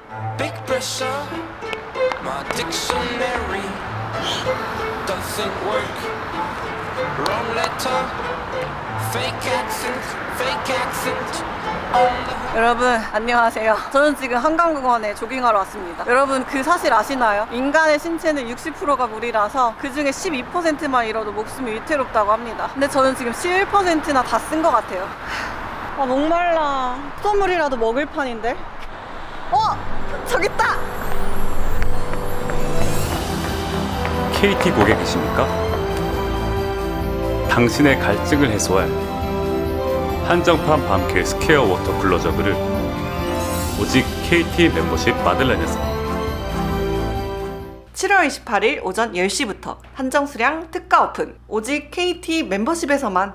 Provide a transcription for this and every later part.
Big pressure, my dictionary doesn't work. Wrong letter, fake accent on the... 여러분 안녕하세요. 저는 지금 한강공원에 조깅하러 왔습니다. 여러분 그 사실 아시나요? 인간의 신체는 60%가 물이라서 그 중에 12%만 잃어도 목숨이 위태롭다고 합니다. 근데 저는 지금 11%나 다 쓴 것 같아요. 아 목말라. 수돗물이라도 먹을 판인데. 저기 있다! KT 고객이십니까? 당신의 갈증을 해소할 한정판 밤길 스퀘어 워터 쿨러 저그를 오직 KT 멤버십 마들렌에서 7월 28일 오전 10시부터 한정 수량 특가 오픈. 오직 KT 멤버십에서만.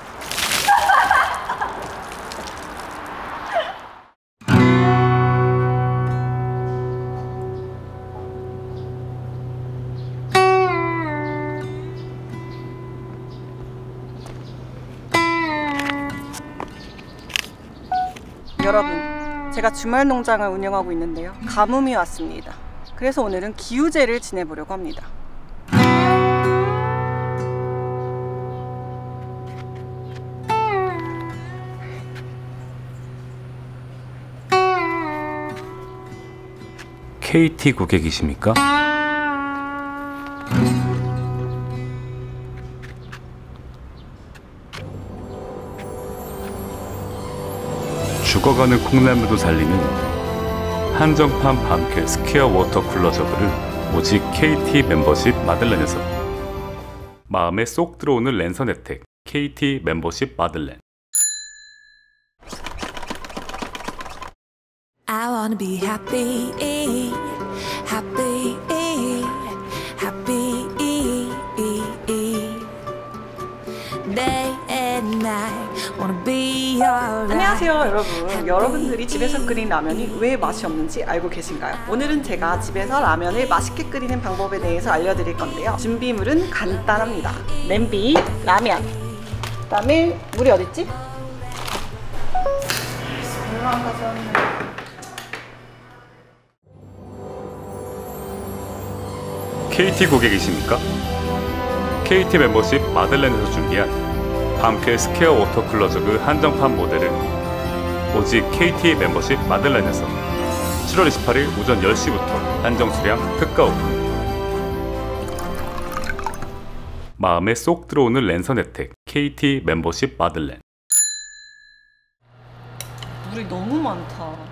여러분, 제가 주말 농장을 운영하고 있는데요. 가뭄이 왔습니다. 그래서 오늘은 기우제를 지내보려고 합니다. KT 고객이십니까? 죽어가는 콩나물도 살리는 한정판 밤길 스퀘어 워터 쿨러 저그를 오직 KT 멤버십 마들렌에서. 마음에 쏙 들어오는 랜선 혜택 KT 멤버십 마들렌. I wanna be happy, happy, happy, day and night. Wanna be alright. 안녕하세요 여러분. 여러분들이 집에서 끓인 라면이 왜 맛이 없는지 알고 계신가요? 오늘은 제가 집에서 라면을 맛있게 끓이는 방법에 대해서 알려드릴 건데요. 준비물은 간단합니다. 냄비, 라면, 그 다음에 물이 어딨지? 물만 가져왔는데. KT 고객이십니까? KT 멤버십 마들렌에서 준비한 밤길 스퀘어 워터 쿨러 저그 한정판 모델은 오직 KT 멤버십 마들렌에서 7월 28일 오전 10시부터 한정 수량 특가 오픈. 마음에 쏙 들어오는 랜선 혜택 KT 멤버십 마들렌. 물이 너무 많다.